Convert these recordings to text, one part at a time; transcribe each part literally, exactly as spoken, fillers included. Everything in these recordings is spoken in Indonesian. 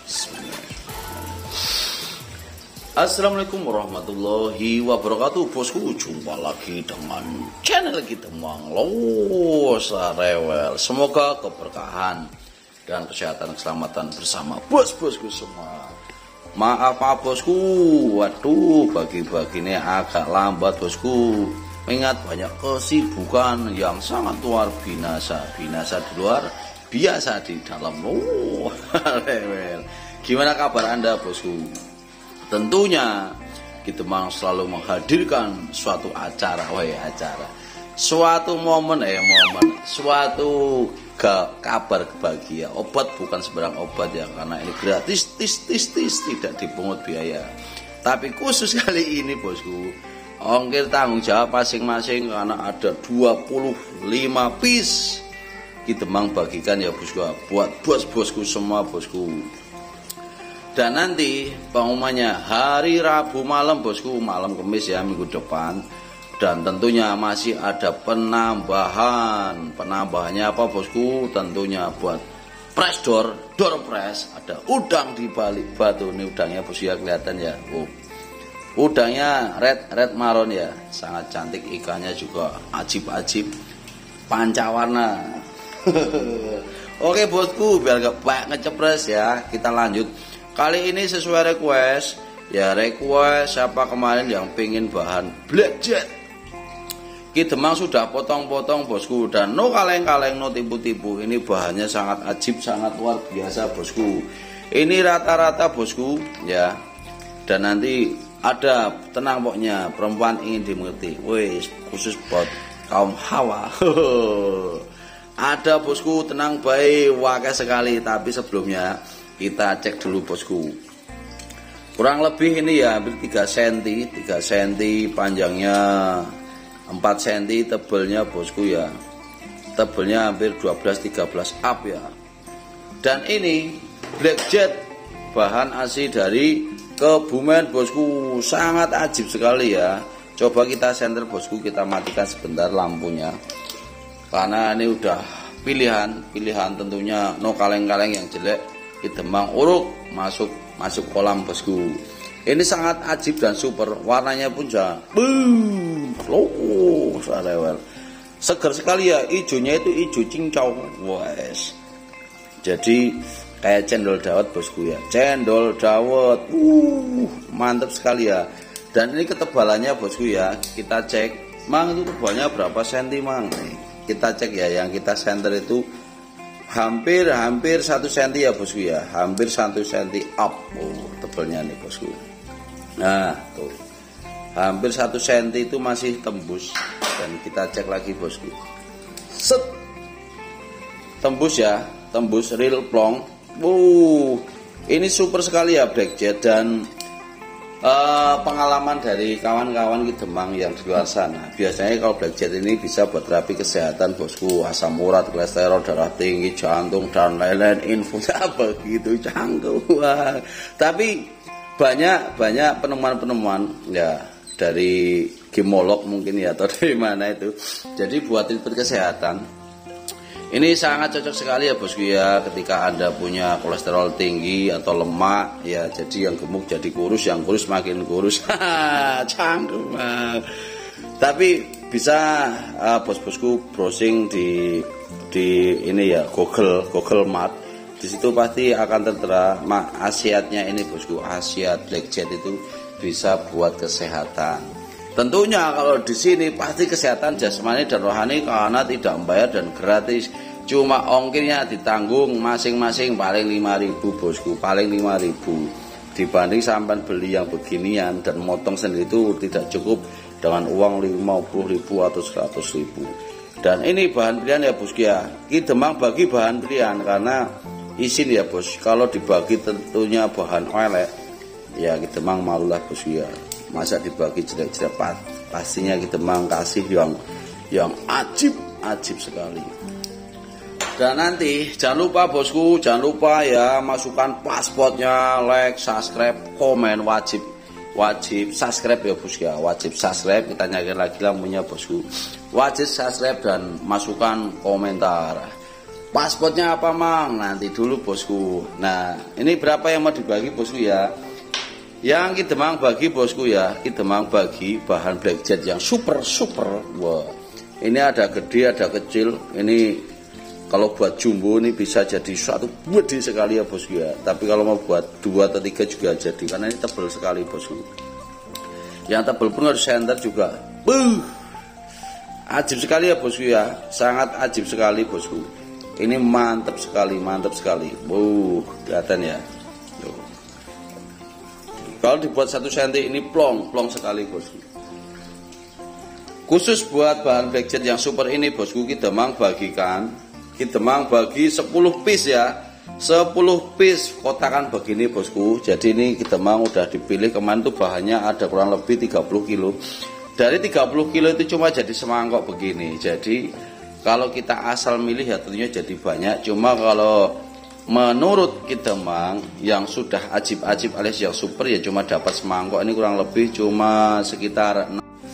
Assalamualaikum warahmatullahi wabarakatuh. Bosku, jumpa lagi dengan channel kita Mang Losa Rewel. Semoga keberkahan dan kesehatan keselamatan bersama bos-bosku semua. Maaf maaf bosku, waduh bagi-bagi ini agak lambat bosku. Mengingat banyak kesibukan yang sangat luar binasa. Binasa di luar, biasa di dalam. Oh, rewel. Gimana kabar Anda bosku? Tentunya kita memang selalu menghadirkan suatu acara, wah acara, suatu momen, eh momen, suatu ke kabar kebahagiaan. Obat bukan sembarang obat ya, karena ini gratis, tis tis tis, tidak dipungut biaya. Tapi khusus kali ini bosku, ongkir tanggung jawab masing-masing karena ada dua puluh lima piece kita memang bagikan ya bosku, buat bos-bosku semua bosku. Dan nanti pengumumannya hari Rabu malam bosku, malam Kamis ya, minggu depan. Dan tentunya masih ada penambahan. Penambahannya apa bosku? Tentunya buat press door, door press. Ada udang di balik batu. Ini udangnya bosku ya, kelihatan ya. Oh. Udangnya red red maron ya, sangat cantik, ikannya juga ajib-ajib, pancawarna. Oke bosku, biar gak banyak ngecepres ya, kita lanjut. Kali ini sesuai request ya, request siapa kemarin yang pengen bahan black jet. Kita memang sudah potong-potong bosku, dan no kaleng-kaleng, no tipu-tipu. Ini bahannya sangat ajib, sangat luar biasa bosku. Ini rata-rata bosku ya. Dan nanti ada, tenang pokoknya, perempuan ingin dimengerti. Wes khusus buat kaum hawa. Ada bosku, tenang baik, wakai sekali. Tapi sebelumnya kita cek dulu bosku. Kurang lebih ini ya hampir tiga sentimeter, tiga sentimeter panjangnya, empat sentimeter tebelnya bosku ya. Tebelnya hampir dua belas tiga belas up ya. Dan ini black jet, bahan asli dari Kebumen bosku, sangat ajib sekali ya. Coba kita senter bosku, kita matikan sebentar lampunya. Karena ini udah pilihan, pilihan tentunya no kaleng-kaleng yang jelek. Kita mang uruk masuk masuk kolam bosku. Ini sangat ajib dan super, warnanya pun juga boom, loh, sarewel. Segar sekali ya, hijaunya itu hijau cincau. Wes. Jadi kayak cendol dawet bosku ya, cendol dawet, uh, mantap sekali ya. Dan ini ketebalannya bosku ya, kita cek, mang itu tebalnya berapa senti mang? Nih, kita cek ya, yang kita center itu hampir hampir satu senti ya bosku ya, hampir satu senti up, oh tebalnya nih bosku. Nah tuh, hampir satu senti itu masih tembus, dan kita cek lagi bosku, set, tembus ya, tembus real plong. Wuh, ini super sekali ya black jet. Dan uh, pengalaman dari kawan-kawan di Demang yang di luar sana, biasanya kalau black jet ini bisa buat terapi kesehatan bosku, asam urat, kolesterol, darah tinggi, jantung dan lain-lain, infus apa gitu canggung. Tapi banyak banyak penemuan-penemuan ya dari gemolog mungkin ya, atau dari mana itu. Jadi buat treatment kesehatan ini sangat cocok sekali ya bosku ya, ketika Anda punya kolesterol tinggi atau lemak ya, jadi yang gemuk jadi kurus, yang kurus makin kurus. Canggung. Tapi bisa uh, bos-bosku browsing di di ini ya, Google Google Map. Di situ pasti akan tertera khasiatnya ini bosku, khasiat black jet itu bisa buat kesehatan. Tentunya kalau di sini pasti kesehatan jasmani dan rohani karena tidak membayar dan gratis. Cuma ongkirnya ditanggung masing-masing paling lima ribu bosku, paling lima ribu. Dibanding sampai beli yang beginian dan motong sendiri itu tidak cukup dengan uang lima puluh ribu atau seratus ribu. Dan ini bahan pilihan ya bosku ya. Kita Demang bagi bahan pilihan karena izin ya bos. Kalau dibagi tentunya bahan elek ya kita Demang malulah bosku ya. Masa dibagi jelek-jelek, pastinya kita memang kasih yang yang ajib ajib sekali. Dan nanti jangan lupa bosku, jangan lupa ya, masukkan pasportnya, like, subscribe, komen, wajib wajib subscribe ya bosku ya, wajib subscribe. Kita nyari lagi lampunya bosku, wajib subscribe dan masukkan komentar. Paspornya apa mang? Nanti dulu bosku. Nah ini berapa yang mau dibagi bosku ya? Yang kita mang bagi bosku ya, kita mang bagi bahan blackjet yang super super. Wah ini ada gede ada kecil. Ini kalau buat jumbo ini bisa jadi suatu gede sekali ya bosku ya. Tapi kalau mau buat dua atau tiga juga jadi, karena ini tebal sekali bosku. Yang tebal pun harus center juga. Buh, ajib sekali ya bosku ya, sangat ajib sekali bosku. Ini mantap sekali, mantap sekali. Buh, kelihatan ya. Tuh. Kalau dibuat satu senti ini plong, plong sekali bosku. Khusus buat bahan blackjet yang super ini bosku, kita mang bagikan, kita mang bagi sepuluh piece ya. sepuluh piece kotakan begini bosku. Jadi ini kita mang udah dipilih, kemarin tuh bahannya ada kurang lebih tiga puluh kilo. Dari tiga puluh kilo itu cuma jadi semangkok begini. Jadi kalau kita asal milih ya tentunya jadi banyak. Cuma kalau menurut kita mang yang sudah ajib-ajib alias yang super ya cuma dapat semangkok ini kurang lebih cuma sekitar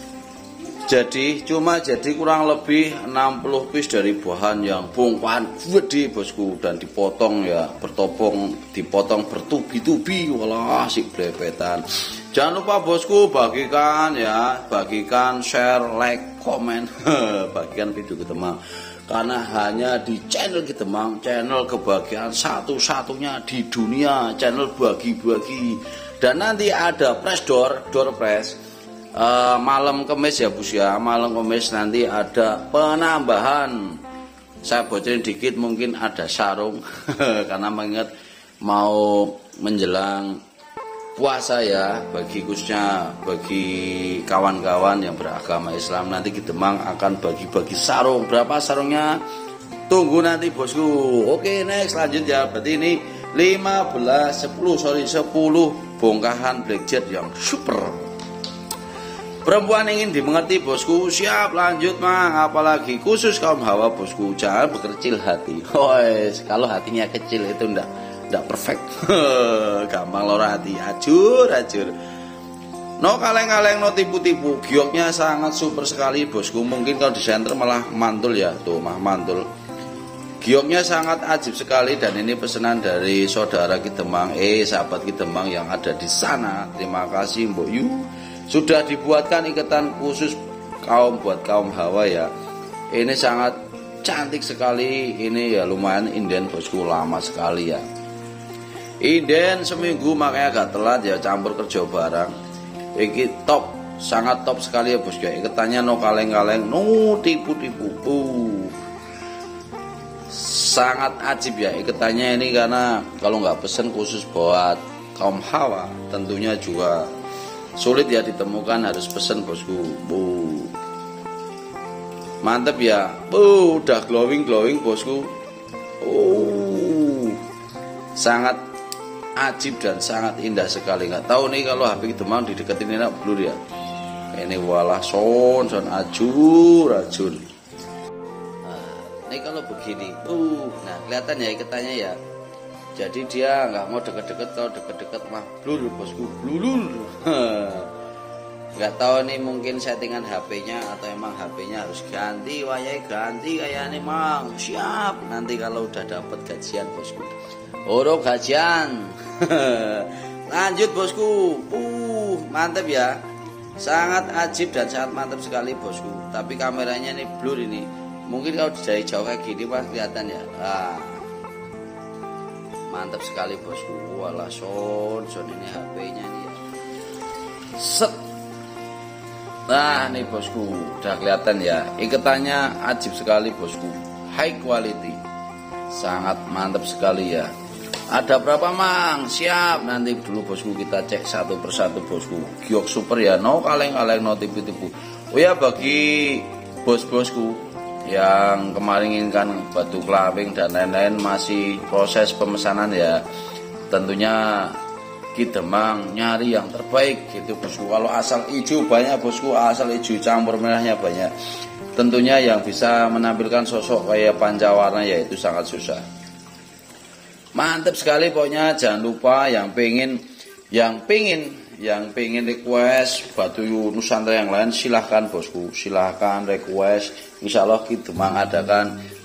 jadi cuma jadi kurang lebih enam puluh piece dari bahan yang bongkahan gede bosku, dan dipotong ya bertopong, dipotong bertubi-tubi. Walah si blepetan. Jangan lupa bosku bagikan ya, bagikan, share, like, komen, bagikan video kita mang. Karena hanya di channel kita mang, channel kebahagiaan satu-satunya di dunia, channel bagi-bagi. Dan nanti ada press door, door press. Uh, malam Kamis ya bos ya, malam Kamis nanti ada penambahan. Saya bocorin dikit, mungkin ada sarung karena mengingat mau menjelang puasa ya, bagi khususnya bagi kawan-kawan yang beragama Islam, nanti kita mang akan bagi-bagi sarung. Berapa sarungnya? Tunggu nanti bosku. Oke next lanjut ya, berarti ini lima belas, sepuluh sorry sepuluh bongkahan blackjet yang super. Perempuan ingin dimengerti bosku, siap lanjut mang, apalagi khusus kaum hawa bosku, jangan berkecil hati. Wes, kalau hatinya kecil itu ndak ndak perfect. Gampang lor hati, ajur ajur. No kaleng-kaleng, no tipu-tipu, gioknya sangat super sekali bosku. Mungkin kalau di center malah mantul ya, tuh mah mantul. Gioknya sangat ajib sekali, dan ini pesanan dari saudara Kidemang, eh sahabat Kidemang yang ada di sana. Terima kasih Mbok Yu. Sudah dibuatkan ikatan khusus kaum buat kaum hawa ya. Ini sangat cantik sekali. Ini ya lumayan inden bosku, lama sekali ya. Inden seminggu makanya agak telat ya, campur kerja barang. Ini top, sangat top sekali ya bosku. Ikatannya no kaleng-kaleng, no tipu-tipu. Uh. Sangat ajib ya ikatannya ini, karena kalau nggak pesen khusus buat kaum hawa tentunya juga sulit ya ditemukan, harus pesen bosku. Bu, mantep ya. Bu, udah glowing glowing bosku. Oh, sangat ajib dan sangat indah sekali. Nggak tahu nih kalau H P Kidemang dideketin enak blur ya. Ini walah son son ajur ajur. Nah, ini kalau begini, uh, nah kelihatan ya ikatannya ya. Jadi dia nggak mau deket-deket, kalau deket-deket mah blur bosku, blur. Nggak tahu nih mungkin settingan H P-nya atau emang H P-nya harus ganti, wayai ganti kayak ini mang. Siap nanti kalau udah dapat gajian bosku. Oro gajian. Lanjut bosku. Uh, mantap ya. Sangat ajib dan sangat mantap sekali bosku. Tapi kameranya ini blur ini. Mungkin kalau dari jauh kayak gini mas kelihatan ya. Ah. Mantap sekali bosku. Walah son, son ini H P-nya nih ya. Set. Nah nih bosku, udah kelihatan ya. Ikatannya ajib sekali bosku. High quality. Sangat mantap sekali ya. Ada berapa mang? Siap. Nanti dulu bosku kita cek satu persatu bosku. Giok super ya. No kaleng-kaleng, no tipu-tipu. Oh ya bagi bos-bosku yang kemarin inginkan batu kelawing dan lain-lain masih proses pemesanan ya, tentunya Kidemang nyari yang terbaik gitu bosku. Kalau asal hijau banyak bosku, asal hijau campur merahnya banyak, tentunya yang bisa menampilkan sosok kayak pancawarna yaitu sangat susah. Mantap sekali pokoknya. Jangan lupa yang pengen yang pengen yang pengen request batu Nusantara yang lain silahkan bosku, silahkan request. Insya Allah Kidemang adakan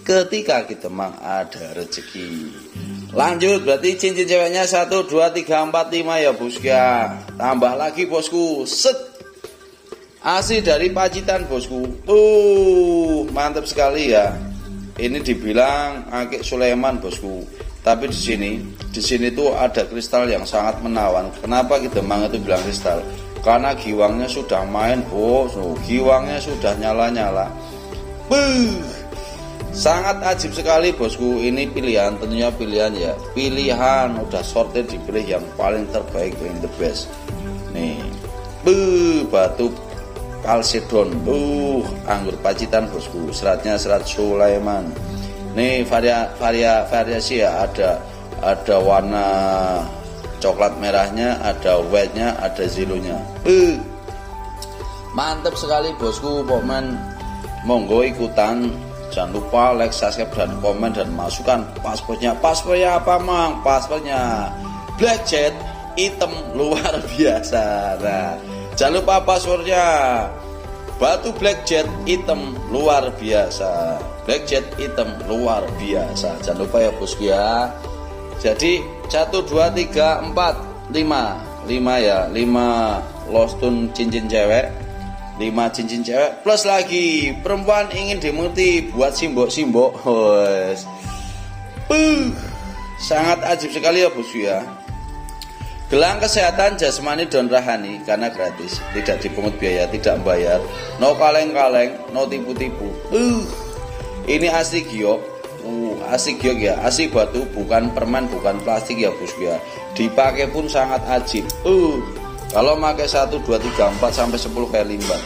ketika kita mang ada rezeki. Lanjut, berarti cincin ceweknya satu, dua, tiga, empat, lima ya bosku ya. Tambah lagi bosku, set, asli dari Pacitan bosku. Uh, mantap sekali ya. Ini dibilang Akik Sulaiman bosku. Tapi di sini, di sini tuh ada kristal yang sangat menawan. Kenapa kita mang itu bilang kristal? Karena giwangnya sudah main bos, giwangnya sudah nyala-nyala. Buh, sangat ajib sekali bosku. Ini pilihan, tentunya pilihan ya. Pilihan udah sortir, dipilih yang paling terbaik, yang the best. Nih, buh, batu kalsedon, uh, anggur Pacitan bosku. Seratnya serat Sulaiman. Nih varia, varia, variasi ya, ada ada warna coklat merahnya, ada white-nya, ada zilunya. Uh, mantap sekali bosku. Pokoknya monggo ikutan, jangan lupa like, subscribe, dan komen, dan masukkan paspornya. Paspornya apa mang? Paspornya black jet hitam luar biasa. Nah, jangan lupa paspornya batu black jet hitam luar biasa. Black jet hitam luar biasa. Jangan lupa ya bosku ya. Jadi satu, dua, tiga, empat, lima, lima ya, lima lostun cincin cewek, lima cincin cewek, plus lagi perempuan ingin dimengerti buat simbok-simbok. Wes, uh, sangat ajib sekali ya bosku ya. Gelang kesehatan jasmani dan rohani karena gratis, tidak dipungut biaya, tidak membayar, no kaleng-kaleng, no tipu-tipu. Uh, ini asli giok. Uh, asli giok ya, asli batu, bukan permen, bukan plastik ya bosku ya. Dipakai pun sangat ajib. Uh, kalau pakai satu, dua, tiga, empat sampai sepuluh kali limbah.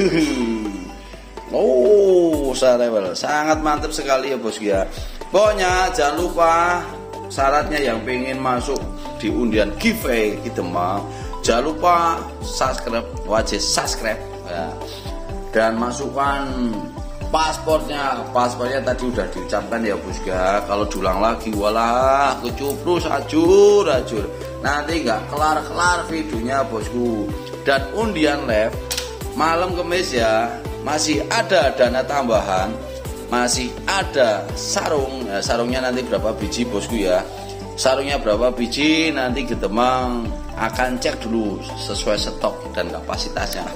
Oh, sarewel, sangat mantap sekali ya bosku ya. Pokoknya jangan lupa syaratnya yang pengen masuk di undian giveaway kita mah, jangan lupa subscribe, wajib subscribe ya. Dan masukkan paspornya. Paspornya tadi udah diucapkan ya bosku ya. Kalau diulang lagi walah kecuprus ajur ajur, nanti nggak kelar-kelar videonya bosku. Dan undian live malam Kamis ya, masih ada dana tambahan, masih ada sarung ya. Sarungnya nanti berapa biji bosku ya, sarungnya berapa biji nanti Getemang akan cek dulu sesuai stok dan kapasitasnya.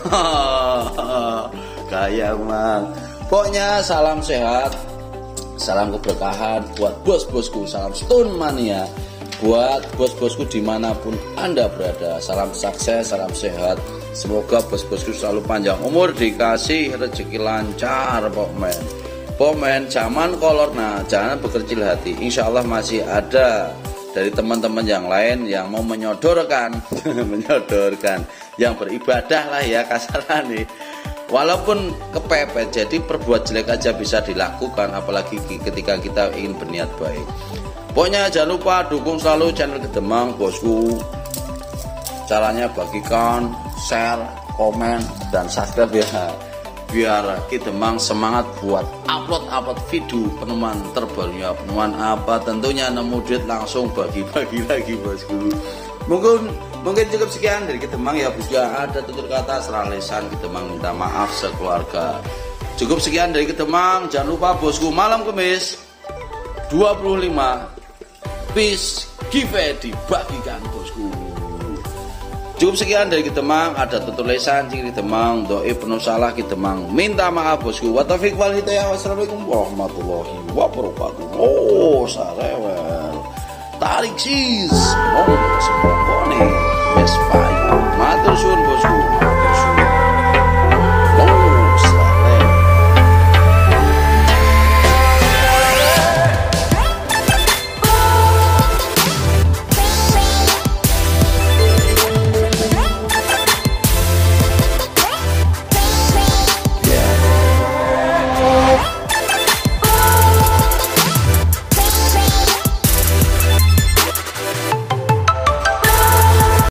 Kayak mang. Pokoknya salam sehat, salam keberkahan buat bos-bosku, salam stone mania buat bos-bosku dimanapun Anda berada. Salam sukses, salam sehat. Semoga bos-bosku selalu panjang umur, dikasih rezeki lancar. Pokmen, pokmen zaman kolor, nah jangan berkecil hati. Insya Allah masih ada dari teman-teman yang lain yang mau menyodorkan, menyodorkan, yang beribadah lah ya kasaran nih. Walaupun kepepet, jadi perbuat jelek aja bisa dilakukan, apalagi ketika kita ingin berniat baik. Pokoknya jangan lupa dukung selalu channel Getemang bosku. Caranya bagikan, share, komen, dan subscribe ya, biar Getemang semangat buat upload-upload video penemuan terbarunya. Penemuan apa? Tentunya nemu duit langsung bagi-bagi lagi bosku. Mungkin mungkin cukup sekian dari Getemang ya bosku. Ada tutur kata serang lisan Getemang minta maaf sekeluarga. Cukup sekian dari Getemang. Jangan lupa bosku, malam Kamis dua puluh lima piece giveaway dibagikan bosku. Cukup sekian dari Getemang. Ada tutur lisan ciri Getemang, doi penuh salah Getemang minta maaf bosku. Wa taufiq wal hidayah. Wassalamualaikum warahmatullahi wabarakatuh. Oh sarewel tarik sis, oh sembokone, mes payu, matur suwun.